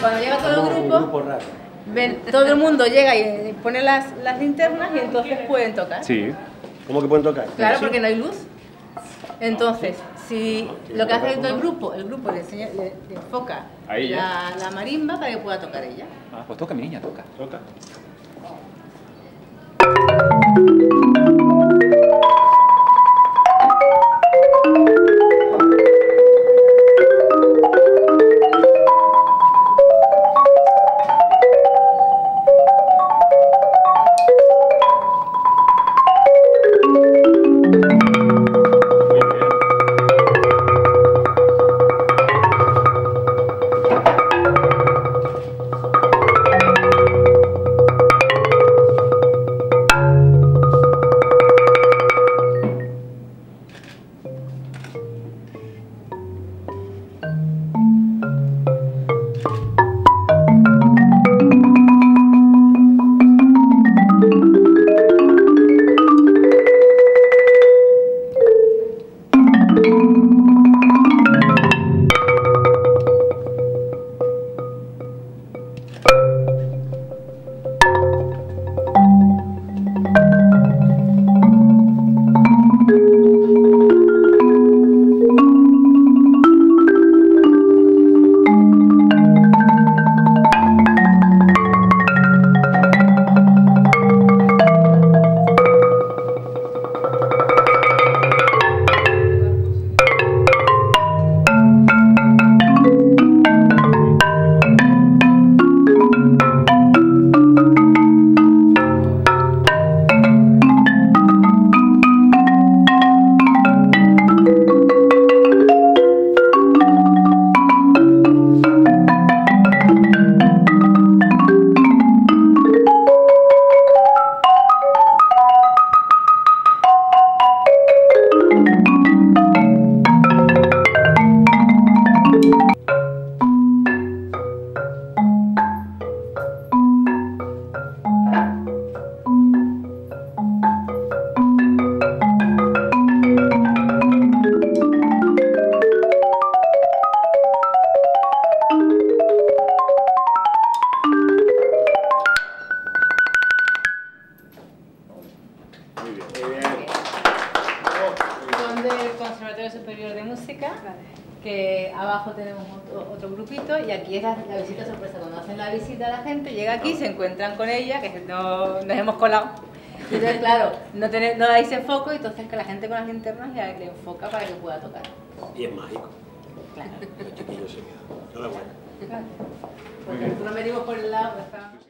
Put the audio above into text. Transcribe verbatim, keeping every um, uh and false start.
cuando llega todo el grupo, grupo raro. ven, todo el mundo llega y pone las, las linternas y entonces pueden tocar. Sí. ¿Cómo que pueden tocar? Claro, porque no hay luz. Entonces, si lo que hace el grupo, el grupo le, enseña, le, le enfoca a ella. La, la marimba para que pueda tocar ella. Ah, pues toca, mi niña, toca. Toca. Son del Conservatorio Superior de Música, que abajo tenemos otro, otro grupito y aquí es la, la visita sorpresa. Cuando hacen la visita a la gente, llega aquí, se encuentran con ella, que no, nos hemos colado. Y entonces, claro, no, tener, no dais ese foco y entonces que la gente con las linternas le, le enfoca para que pueda tocar. Y es mágico. Claro. El chiquillo se queda. Enhorabuena. Porque nosotros venimos por el lado, pues, está...